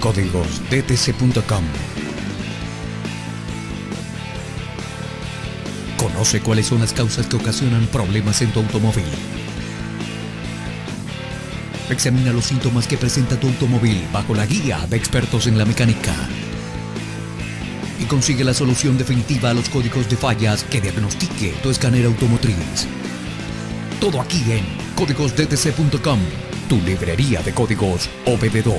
códigosdtc.com. Conoce cuáles son las causas que ocasionan problemas en tu automóvil. Examina los síntomas que presenta tu automóvil bajo la guía de expertos en la mecánica. Y consigue la solución definitiva a los códigos de fallas que diagnostique tu escáner automotriz. Todo aquí en códigosdtc.com, tu librería de códigos OBD2.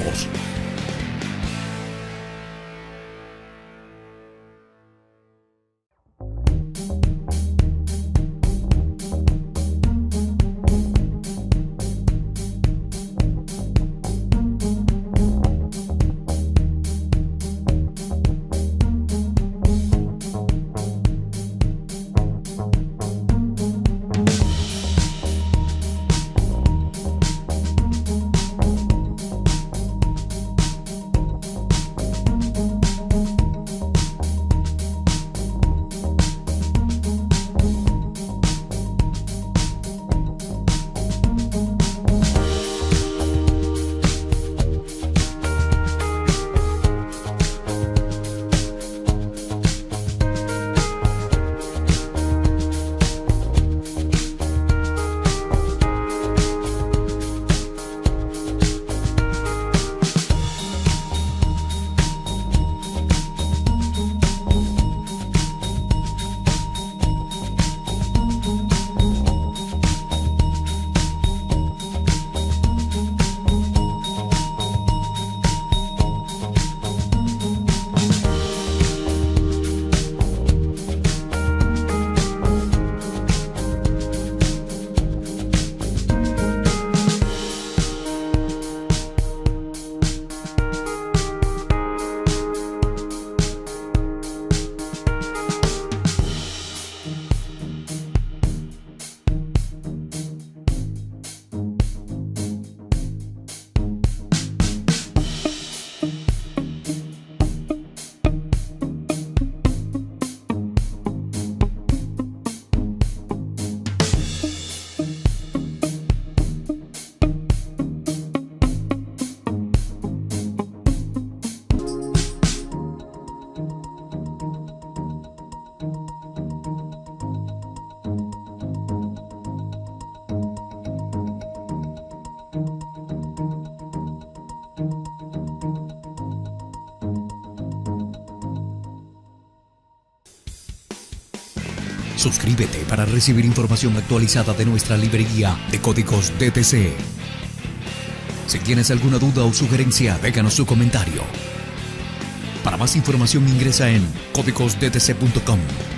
Suscríbete para recibir información actualizada de nuestra librería de códigos DTC. Si tienes alguna duda o sugerencia, déjanos tu comentario. Para más información ingresa en códigosdtc.com.